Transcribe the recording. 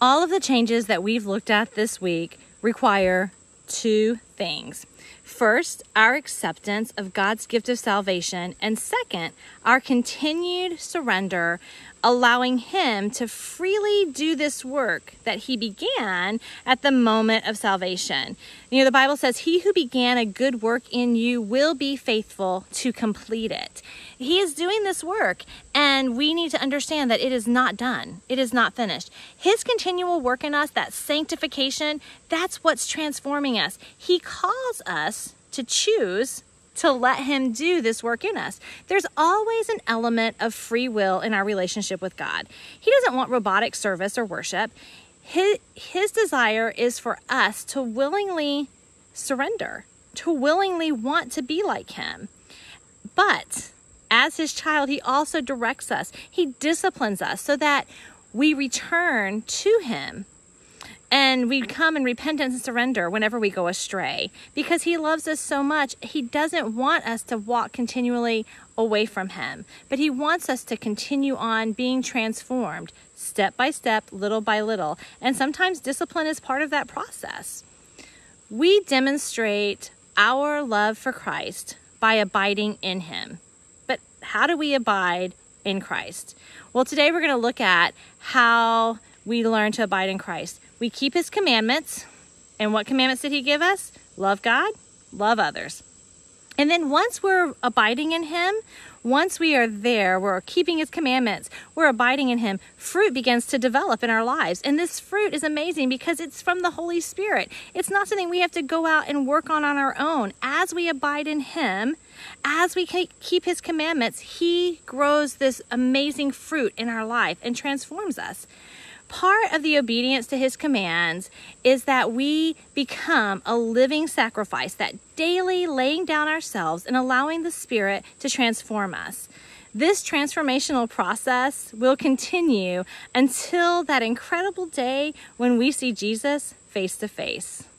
All of the changes that we've looked at this week require two things. First, our acceptance of God's gift of salvation, and second, our continued surrender, allowing Him to freely do this work that He began at the moment of salvation. You know, the Bible says, "He who began a good work in you will be faithful to complete it." He is doing this work, and we need to understand that it is not done. It is not finished. His continual work in us, that sanctification, that's what's transforming us. He calls us to choose to let Him do this work in us. There's always an element of free will in our relationship with God. He doesn't want robotic service or worship. His desire is for us to willingly surrender, to willingly want to be like Him. But as His child, He also directs us. He disciplines us so that we return to Him. And we come in repentance and surrender whenever we go astray. Because He loves us so much, He doesn't want us to walk continually away from Him. But He wants us to continue on being transformed, step by step, little by little. And sometimes discipline is part of that process. We demonstrate our love for Christ by abiding in Him. But how do we abide in Christ? Well, today we're going to look at how we learn to abide in Christ. We keep His commandments. And what commandments did He give us? Love God, love others. And then once we're abiding in Him, once we are there, we're keeping His commandments, we're abiding in Him, fruit begins to develop in our lives. And this fruit is amazing because it's from the Holy Spirit. It's not something we have to go out and work on our own. As we abide in Him, as we keep His commandments, He grows this amazing fruit in our life and transforms us. Part of the obedience to His commands is that we become a living sacrifice, that daily laying down ourselves and allowing the Spirit to transform us. This transformational process will continue until that incredible day when we see Jesus face to face.